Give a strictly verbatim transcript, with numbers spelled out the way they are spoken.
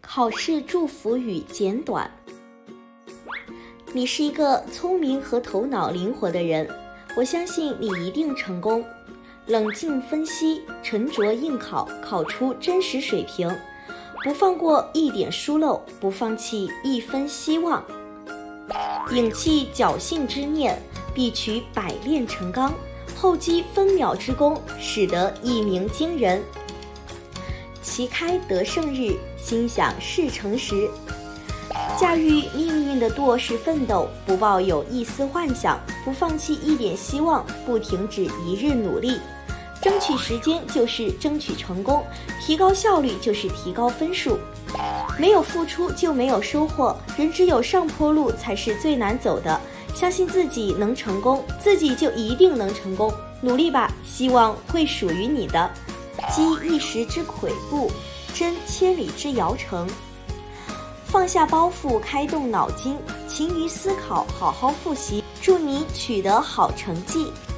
考试祝福语简短。你是一个聪明和头脑灵活的人，我相信你一定成功。冷静分析，沉着应考，考出真实水平，不放过一点疏漏，不放弃一分希望。摒弃侥幸之念，必取百炼成钢，厚积分秒之功，使得一鸣惊人。旗开得胜日，心想事成时。驾驭命运的舵是奋斗，不抱有一丝幻想，不放弃一点希望，不停止一日努力。争取时间就是争取成功，提高效率就是提高分数。没有付出就没有收获，人只有上坡路才是最难走的。相信自己能成功，自己就一定能成功。努力吧，希望会属于你的。积一时之跬步，真千里之遥程。放下包袱，开动脑筋，勤于思考，好好复习，祝你取得好成绩。